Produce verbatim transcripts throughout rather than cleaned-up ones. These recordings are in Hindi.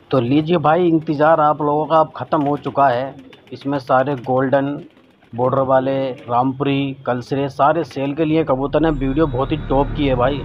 तो लीजिए भाई, इंतज़ार आप लोगों का अब ख़त्म हो चुका है। इसमें सारे गोल्डन बॉर्डर वाले, रामपुरी, कलसरे सारे सेल के लिए कबूतर ने। वीडियो बहुत ही टॉप की है भाई।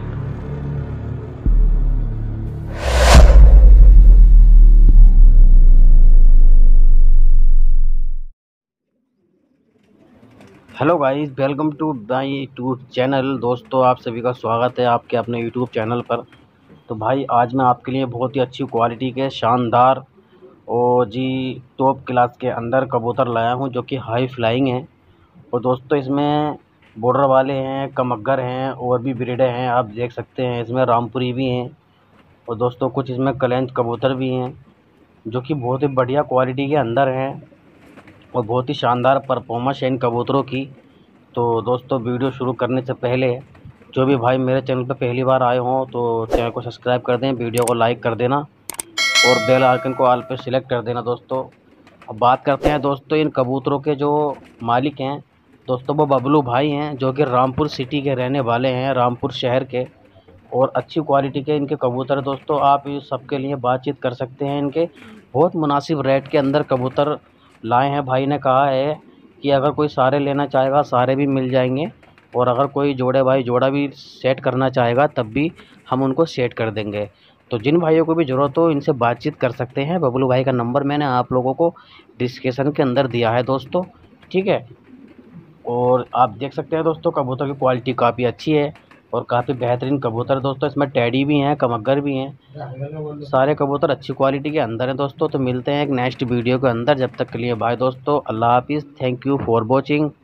Hello guys, welcome to my YouTube channel. दोस्तों, आप सभी का स्वागत है आपके अपने यूट्यूब चैनल पर। तो भाई, आज मैं आपके लिए बहुत ही अच्छी क्वालिटी के शानदार और जी टॉप क्लास के अंदर कबूतर लाया हूं, जो कि हाई फ्लाइंग हैं। और दोस्तों, इसमें बॉर्डर वाले हैं, कमग्गर हैं और भी ब्रीडें हैं। आप देख सकते हैं इसमें रामपुरी भी हैं। और दोस्तों, कुछ इसमें कलेंच कबूतर भी हैं, जो कि बहुत ही बढ़िया क्वालिटी के अंदर हैं और बहुत ही शानदार परफॉर्मेंस है इन कबूतरों की। तो दोस्तों, वीडियो शुरू करने से पहले जो भी भाई मेरे चैनल पर पहली बार आए हों तो चैनल को सब्सक्राइब कर दें, वीडियो को लाइक कर देना और बेल आइकन को ऑल पे सिलेक्ट कर देना। दोस्तों, अब बात करते हैं दोस्तों इन कबूतरों के जो मालिक हैं। दोस्तों, वो बबलू भाई हैं, जो कि रामपुर सिटी के रहने वाले हैं, रामपुर शहर के। और अच्छी क्वालिटी के इनके कबूतर हैं। दोस्तों, आप इस सबके लिए बातचीत कर सकते हैं। इनके बहुत मुनासिब रेट के अंदर कबूतर लाए हैं। भाई ने कहा है कि अगर कोई सारे लेना चाहेगा सारे भी मिल जाएंगे, और अगर कोई जोड़े भाई जोड़ा भी सेट करना चाहेगा तब भी हम उनको सेट कर देंगे। तो जिन भाइयों को भी ज़रूरत हो इनसे बातचीत कर सकते हैं। बबलू भाई का नंबर मैंने आप लोगों को डिस्क्रिप्शन के अंदर दिया है दोस्तों, ठीक है। और आप देख सकते हैं दोस्तों, कबूतर की क्वालिटी काफ़ी अच्छी है और काफ़ी बेहतरीन कबूतर है दोस्तों। इसमें टैडी भी हैं, कमग्गर भी हैं, सारे कबूतर अच्छी क्वालिटी के अंदर हैं दोस्तों। तो मिलते हैं एक नेक्स्ट वीडियो के अंदर। जब तक के लिए बाय दोस्तों, अल्लाह हाफिज़। Thank you for watching.